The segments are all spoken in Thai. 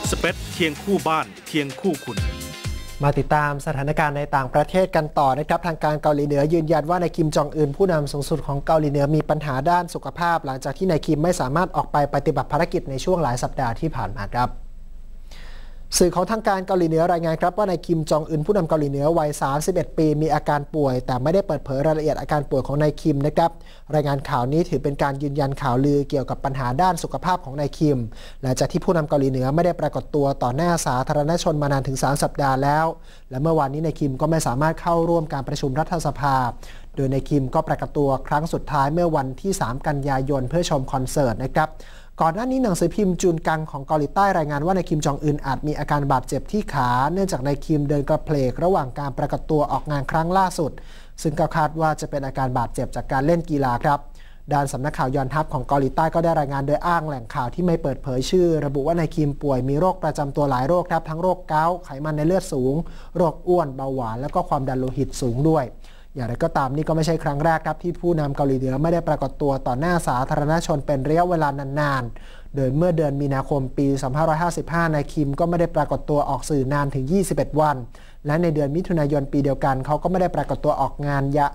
สเปซเคียงคู่บ้านเคียงคู่คุณมาติดตามสถานการณ์ในต่างประเทศกันต่อนะครับทางการเกาหลีเหนือยืนยันว่านายคิมจองอึนผู้นำสูงสุดของเกาหลีเหนือมีปัญหาด้านสุขภาพหลังจากที่นายคิมไม่สามารถออกไปปฏิบัติภารกิจในช่วงหลายสัปดาห์ที่ผ่านมาครับสื่อของทางการเกาหลีเหนือรายงานครับว่านายคิมจองอึนผู้นำเกาหลีเหนือวัย31 ปีมีอาการป่วยแต่ไม่ได้เปิดเผยรายละเอียดอาการป่วยของนายคิมนะครับรายงานข่าวนี้ถือเป็นการยืนยันข่าวลือเกี่ยวกับปัญหาด้านสุขภาพของนายคิมหลังจากที่ผู้นำเกาหลีเหนือไม่ได้ปรากฏตัวต่อหน้าสาธารณชนมานานถึง3 สัปดาห์แล้วและเมื่อวานนี้นายคิมก็ไม่สามารถเข้าร่วมการประชุมรัฐสภาโดยนายคิมก็ปรากฏตัวครั้งสุดท้ายเมื่อวันที่3 กันยายนเพื่อชมคอนเสิร์ตนะครับก่อนหน้านี้หนังสือพิมพ์จุนกังของเกาหลีใต้รายงานว่านายคิมจองอึนอาจมีอาการบาดเจ็บที่ขาเนื่องจากนายคิมเดินกระเพลกระหว่างการปรากฏตัวออกงานครั้งล่าสุดซึ่งก็คาดว่าจะเป็นอาการบาดเจ็บจากการเล่นกีฬาครับด้านสำนักข่าวยอนฮับของเกาหลีใต้ก็ได้รายงานโดยอ้างแหล่งข่าวที่ไม่เปิดเผยชื่อระบุว่านายคิมป่วยมีโรคประจำตัวหลายโรคครับทั้งโรคเกาต์ไขมันในเลือดสูงโรคอ้วนเบาหวานและก็ความดันโลหิตสูงด้วยอย่างไรก็ตามนี่ก็ไม่ใช่ครั้งแรกครับที่ผู้นำเกาหลีเหนือไม่ได้ปรากฏตัวต่อหน้าสาธารณชนเป็นระยะเวลานานๆโดยเมื่อเดือนมีนาคมปี 2555 นายคิมก็ไม่ได้ปรากฏตัวออกสื่อนานถึง 21 วันและในเดือนมิถุนายนปีเดียวกันเขาก็ไม่ได้ปรากฏตัวออกงานยาว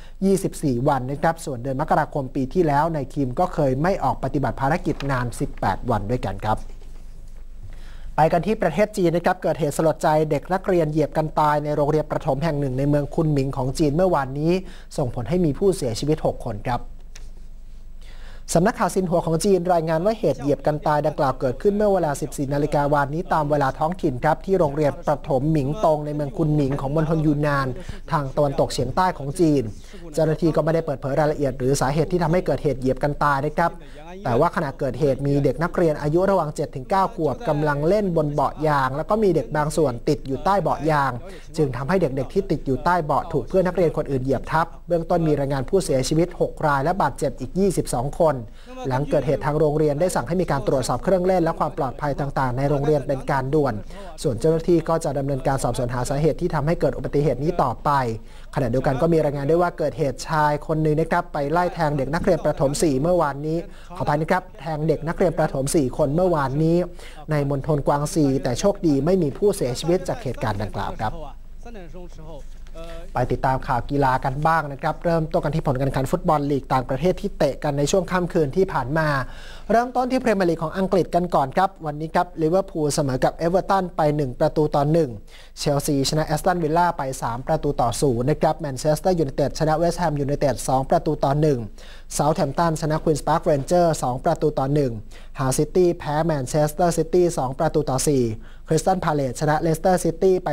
24 วันนะครับส่วนเดือนมกราคมปีที่แล้วนายคิมก็เคยไม่ออกปฏิบัติภารกิจนาน 18 วันด้วยกันครับไปกันที่ประเทศจีนนะครับเกิดเหตุสลดใจเด็กนักเรียนเหยียบกันตายในโรงเรียนประถมแห่งหนึ่งในเมืองคุนหมิงของจีนเมื่อวานนี้ส่งผลให้มีผู้เสียชีวิต 6 คนครับสำนักข่าวซินหัวของจีนรายงานว่าเหตุเหยียบกันตายดังกล่าวเกิดขึ้นเมื่อเวลา 14 นาฬิกาวันนี้ตามเวลาท้องถิ่นครับที่โรงเรียนประถมหมิงตงในเมืองคุนหมิงของมณฑลยูนนานทางตะวันตกเฉียงใต้ของจีนเจ้าหน้าที่ก็ไม่ได้เปิดเผยรายละเอียดหรือสาเหตุที่ทำให้เกิดเหตุเหยียบกันตายนะครับแต่ว่าขณะเกิดเหตุมีเด็กนักเรียนอายุระหว่าง 7-9 ขวบกำลังเล่นบนเบาะยางแล้วก็มีเด็กบางส่วนติดอยู่ใต้เบาะยางจึงทำให้เด็กๆที่ติดอยู่ใต้เบาะถูกเพื่อนนักเรียนคนอื่นเหยียบทับเบื้องต้นมีรายงานผู้เสียชีวิต 6 รายและบาดเจ็บอีก 22 คนหลังเกิดเหตุทางโรงเรียนได้สั่งให้มีการตรวจสอบเครื่องเล่นและความปลอดภัยต่างๆในโรงเรียนเป็นการด่วนส่วนเจ้าหน้าที่ก็จะดำเนินการสอบสวนหาสาเหตุที่ทำให้เกิดอุบัติเหตุนี้ต่อไปขณะเดียวกันก็มีรายงานด้วยว่าเกิดเหตุชายคนหนึ่งนะครับไปไล่แทงเด็กนักเรียนประถม 4 เมื่อวานนี้ขออภัยนะครับแทงเด็กนักเรียนประถม 4 คนเมื่อวานนี้ในมณฑลกวางซีแต่โชคดีไม่มีผู้เสียชีวิตจากเหตุการณ์ดังกล่าวครับไปติดตามข่าวกีฬากันบ้างนะครับเริ่มต้นกันที่ผลการแข่งขันฟุตบอลลีกต่างประเทศที่เตะกันในช่วงค่ำคืนที่ผ่านมาเริ่มต้นที่พรีเมียร์ลีกของอังกฤษกันก่อนครับวันนี้ครับลิเวอร์พูลเสมอกับเอเวอร์ตันไป1-1เชลซีชนะแอสตันวิลล่าไป3-0นะครับแมนเชสเตอร์ยูไนเต็ดชนะเวสต์แฮมยูไนเต็ด2-1เซาท์แฮมป์ตันชนะควีนส์พาร์คเรนเจอร์2-1ฮาร์ซิตี้แพ้แมนเชสเตอร์ซิตี้2-4คริสตัลพาเลซชนะเลสเตอร์ซิตี้ไป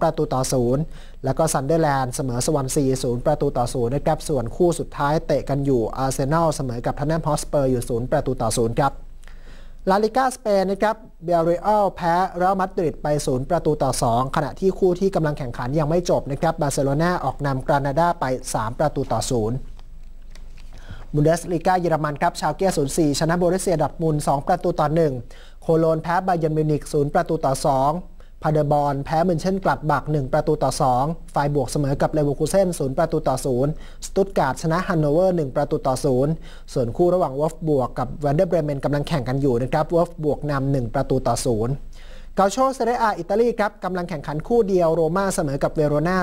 2-0แล้วก็ซันเดอร์แลนด์เสมอสวอนซี0-0นะครับส่วนคู่สุดท้ายเตะกันอยู่อาร์เซนอลเสมอกับท็อตแนมฮอตสเปอร์อยู่0-0ครับลาลิก้าสเปนนะครับเบลเรอัลแพ้เรอัลมาดริดไป0-2ขณะที่คู่ที่กำลังแข่งขันยังไม่จบนะครับบาร์เซโลนาออกนำกรานาดาไป3-0บุนเดสลีกาเยอรมันครับชาลเก้04ชนะโบรุสเซียดอร์ทมุนด์2-1โคโลนแพ้บาเยิร์นมิวนิก0-2พาเดอร์บอร์นแพ้มินเชนกลัดบัก1-2ไฟบวกเสมอกับเลเวอร์คูเซ่น0-0สตุตการ์ดชนะฮันโนเวอร์1-0ส่วนคู่ระหว่างวอล์ฟบวกกับแวนเดอร์เบรเมนกำลังแข่งกันอยู่นะครับวอล์ฟบวกนำ1-0เกาโชเซเรียอาอิตาลีครับกำลังแข่งขันคู่เดียวโรม่าเสมอกับเวโรนา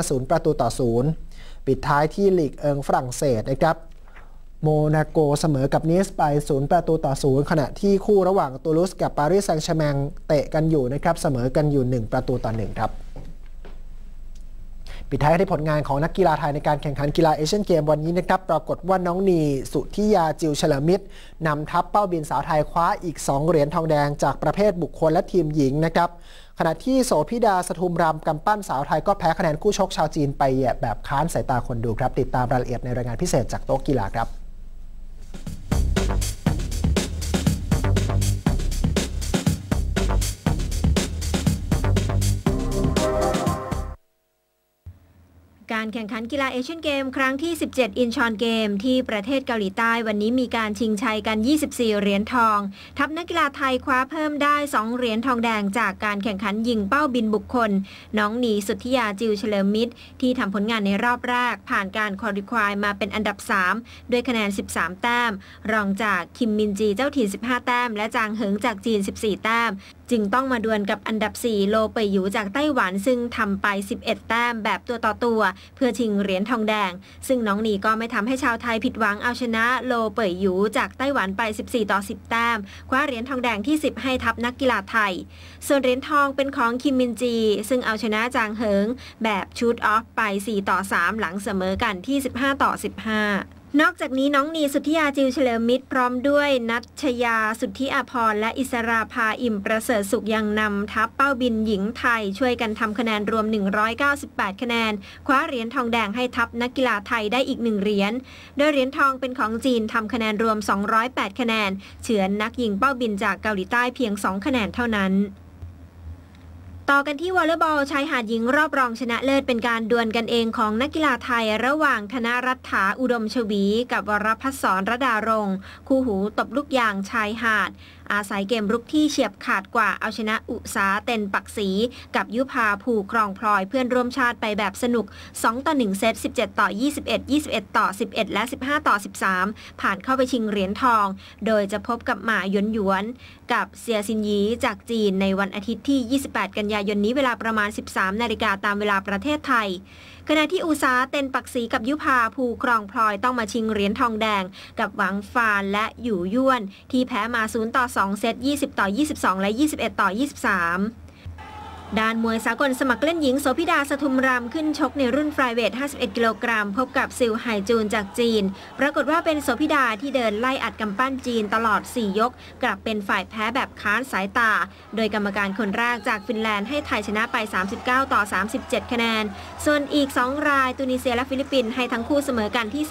0-0ปิดท้ายที่ลีกเอิงฝรั่งเศสนะครับโมนาโกเสมอกับนีสไป0-0ขณะที่คู่ระหว่างตูลูสกับปารีสแซงต์แชร์แมงเตะกันอยู่นะครับเสมอกันอยู่1-1ครับปิดท้ายที่ผลงานของนักกีฬาไทยในการแข่งขันกีฬาเอเชียนเกมวันนี้นะครับปรากฏว่าน้องนีสุธิยาจิวเฉลิมมิตรนำทัพเป้าบินสาวไทยคว้าอีก2เหรียญทองแดงจากประเภทบุคคลและทีมหญิงนะครับขณะที่โสภิดาสทุมรำกำปั้นสาวไทยก็แพ้คะแนนคู่ชกชาวจีนไปแบบค้านสายตาคนดูครับติดตามรายละเอียดในรายงานพิเศษจากโต๊ะกีฬาครับการแข่งขันกีฬาเอเชียนเกมครั้งที่17อินชอนเกมที่ประเทศเกาหลีใต้วันนี้มีการชิงชัยกัน24เหรียญทองทัพนักกีฬาไทยคว้าเพิ่มได้2เหรียญทองแดงจากการแข่งขันยิงเป้าบินบุคคลน้องหนีสุทธิยาจิวเฉลิมมิตรที่ทำผลงานในรอบแรกผ่านการควอลิฟายมาเป็นอันดับ3ด้วยคะแนน13แต้มรองจากคิมมินจีเจ้าถิ่น15แต้มและจางเหิงจากจีน14แต้มจึงต้องมาดวลกับอันดับ4โลเป่ยหยูจากไต้หวันซึ่งทำไป11แต้มแบบตัวต่อตัวเพื่อชิงเหรียญทองแดงซึ่งน้องหนีก็ไม่ทำให้ชาวไทยผิดหวังเอาชนะโลเป่ยหยูจากไต้หวันไป14-10แต้มคว้าเหรียญทองแดงที่10ให้ทัพนักกีฬาไทยส่วนเหรียญทองเป็นของคิมมินจีซึ่งเอาชนะจางเหิงแบบชูตออฟไป4-3หลังเสมอกันที่15-15นอกจากนี้น้องนีสุทธิยาจิวเฉลิมมิตรพร้อมด้วยนัชยาสุทธิอาภรณ์และอิสราภาอิ่มประเสริฐสุขยังนำทัพเป้าบินหญิงไทยช่วยกันทำคะแนนรวม198คะแนนคว้าเหรียญทองแดงให้ทัพนักกีฬาไทยได้อีก1เหรียญโดยเหรียญทองเป็นของจีนทำคะแนนรวม208คะแนนเฉือนนักยิงเป้าบินจากเกาหลีใต้เพียง2คะแนนเท่านั้นต่อกันที่วอลเลย์บอลชายหาดหญิงรอบรองชนะเลิศเป็นการดวลกันเองของนักกีฬาไทยระหว่างธนรัฐาอุดมชวีกับวรพัฒน์สรดารงค์คู่หูตบลูกยางชายหาดอาศัยเกมรุกที่เฉียบขาดกว่าเอาชนะอุษาเต็นปักศรีกับยุพาภูครองพลอยเพื่อนร่วมชาติไปแบบสนุก2-1เซต17-21 21-11และ15-13ผ่านเข้าไปชิงเหรียญทองโดยจะพบกับหมาหยวนกับเซียซินยีจากจีนในวันอาทิตย์ที่28กันยายนนี้เวลาประมาณ 13 นาฬิกาตามเวลาประเทศไทยขณะที่อุษาเต็นปักศรีกับยุพาภูครองพลอยต้องมาชิงเหรียญทองแดงกับหวังฟานและหยู่ย่วนที่แพ้มา0-2เซต20-22และ21-23ด้านมวยสากลสมัครเล่นหญิงโสภิดาสทุมรำขึ้นชกในรุ่นไฟเวท51กิโลกรัมพบกับซิลไห่จูนจากจีนปรากฏว่าเป็นโสภิดาที่เดินไล่อัดกำปั้นจีนตลอด4ยกกลับเป็นฝ่ายแพ้แบบค้านสายตาโดยกรรมการคนแรกจากฟินแลนด์ให้ไทยชนะไป39-37คะแนนส่วนอีก2รายตุนิเซียและฟิลิปปินส์ให้ทั้งคู่เสมอกันที่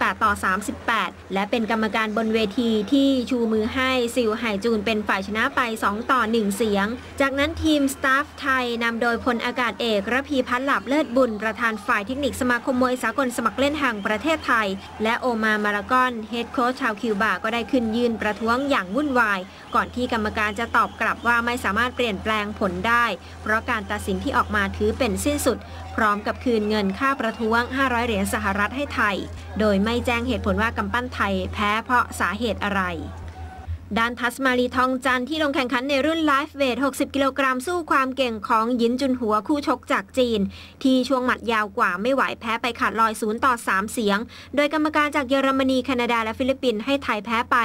38-38และเป็นกรรมการบนเวทีที่ชูมือให้ซิลไห่จูนเป็นฝ่ายชนะไป2-1เสียงจากนั้นทีมสตาฟไทยนำโดยพลอากาศเอกระพีพัฒน์หลาภเลิศบุญประธานฝ่ายเทคนิคสมาคมมวยสากลสมัครเล่นแห่งประเทศไทยและโอมามาลากอนเฮดโค้ชชาวคิวบาก็ได้ขึ้นยืนประท้วงอย่างวุ่นวายก่อนที่กรรมการจะตอบกลับว่าไม่สามารถเปลี่ยนแปลงผลได้เพราะการตัดสินที่ออกมาถือเป็นสิ้นสุดพร้อมกับคืนเงินค่าประท้วง500เหรียญสหรัฐให้ไทยโดยไม่แจ้งเหตุผลว่ากำปั้นไทยแพ้เพราะสาเหตุอะไรด้านทัสมาลีทองจันทร์ที่ลงแข่งขันในรุ่นไลฟ์เวท60กิโลกรัมสู้ความเก่งของหยินจุนหัวคู่ชกจากจีนที่ช่วงหมัดยาวกว่าไม่ไหวแพ้ไปขาดลอย0-3เสียงโดยกรรมการจากเยอรมนีแคนาดาและฟิลิปปินส์ให้ไทยแพ้ไป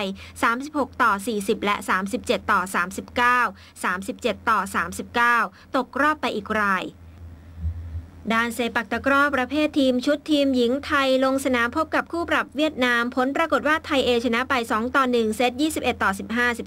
36-40และ37-39 37-39ตกรอบไปอีกรายด้านเซปักตะกร้อประเภททีมชุดทีมหญิงไทยลงสนามพบกับคู่ปรับเวียดนามผลปรากฏว่าไทยเอชนะไป2-1เซต21-15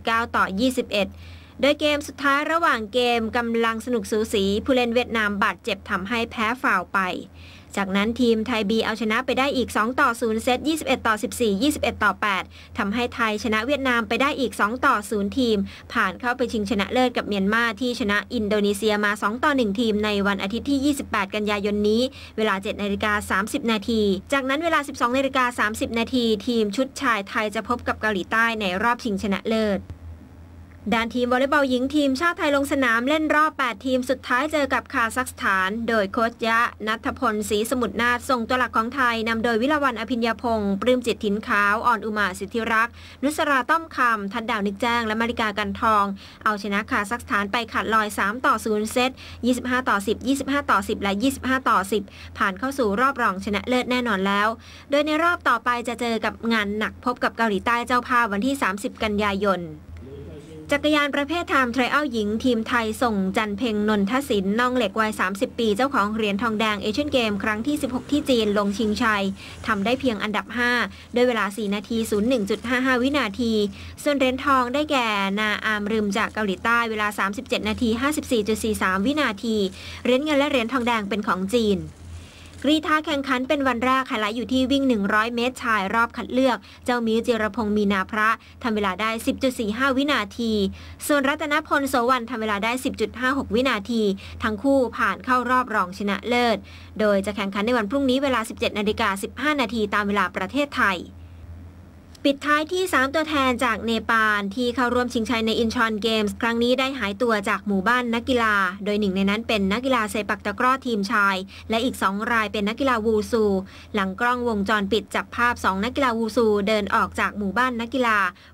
19-21โดยเกมสุดท้ายระหว่างเกมกำลังสนุกสูสีผู้เล่นเวียดนามบาดเจ็บทำให้แพ้ฟาวล์ไปจากนั้นทีมไทยบีเอาชนะไปได้อีก2-0เซต21-14 21-8ทำให้ไทยชนะเวียดนามไปได้อีก2-0ทีมผ่านเข้าไปชิงชนะเลิศกับเมียนมาที่ชนะอินโดนีเซียมา2-1ทีมในวันอาทิตย์ที่28กันยายนนี้เวลา 7:30 นาทีจากนั้นเวลา 12:30 นาทีทีมชุดชายไทยจะพบกับเกาหลีใต้ในรอบชิงชนะเลิศด้านทีมวอลเลย์บอลหญิงทีมชาติไทยลงสนามเล่นรอบ8ทีมสุดท้ายเจอกับคาซัคสถานโดยโค้ชยะณัฐพลศรีสมุทรนาถส่งตัวหลักของไทยนำโดยวิลาวันอภิญญาพงศ์ปลื้มจิตถิ่นขาวอ่อนอุมาสิทธิรักษ์นุสราต้อมคำทัดดาวนึกแจ้งและมาริกากันทองเอาชนะคาซัคสถานไปขาดลอย3-0เซต25-10 25-10และ25-10ผ่านเข้าสู่รอบรองชนะเลิศแน่นอนแล้วโดยในรอบต่อไปจะเจอกับงานหนักพบกับเกาหลีใต้เจ้าภาพวันที่30กันยายนจักรยานประเภทไทม์ไทรอัลหญิงทีมไทยส่งจันเพ็งนนทศิลป์น้องเหล็กวัย30ปีเจ้าของเหรียญทองแดงเอเชียนเกมครั้งที่16ที่จีนลงชิงชัยทำได้เพียงอันดับ5ด้วยเวลา4นาที 01.55 วินาทีส่วนเหรียญทองได้แก่นาอามรึมจากเกาหลีใต้เวลา37นาที 54.43 วินาทีเหรียญเงินและเหรียญทองแดงเป็นของจีนกรีฑาแข่งขันเป็นวันแรกไฮไลท์อยู่ที่วิ่ง100เมตรชายรอบคัดเลือกเจ้ามิ้วจิรพงษ์มีนาพระทำเวลาได้ 10.45 วินาทีส่วนรัตนพลโสวรรณทำเวลาได้ 10.56 วินาทีทั้งคู่ผ่านเข้ารอบรองชนะเลิศโดยจะแข่งขันในวันพรุ่งนี้เวลา 17:15 นาทีตามเวลาประเทศไทยปิดท้ายที่3ตัวแทนจากเนปาลที่เข้าร่วมชิงชัยในอินชอนเกมส์ครั้งนี้ได้หายตัวจากหมู่บ้านนักกีฬาโดยหนึ่งในนั้นเป็นนักกีฬาเซปักตะกร้อทีมชายและอีก2รายเป็นนักกีฬาวูซูหลังกล้องวงจรปิดจับภาพ2นักกีฬาวูซูเดินออกจากหมู่บ้านนักกีฬา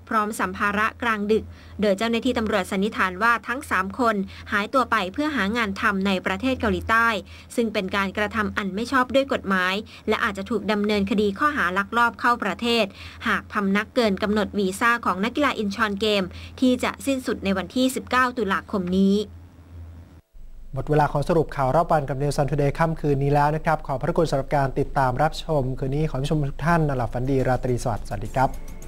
พร้อมสัมภาระกลางดึกโดยเจ้าหน้าที่ตำรวจสันนิษฐานว่าทั้ง3คนหายตัวไปเพื่อหางานทำในประเทศเกาหลีใต้ซึ่งเป็นการกระทำอันไม่ชอบด้วยกฎหมายและอาจจะถูกดำเนินคดีข้อหาลักลอบเข้าประเทศหากพำนักเกินกำหนดวีซ่าของนักกีฬาอินชอนเกมที่จะสิ้นสุดในวันที่19ตุลาคมนี้หมดเวลาของสรุปข่าวรอบวันกับNews Sun Todayค่ำคืนนี้แล้วนะครับขอบพระคุณสำหรับการติดตามรับชมคืนนี้ขอให้ผู้ชมทุกท่านนอนหลับฝันดีราตรีสวัสดิ์สวัสดีครับ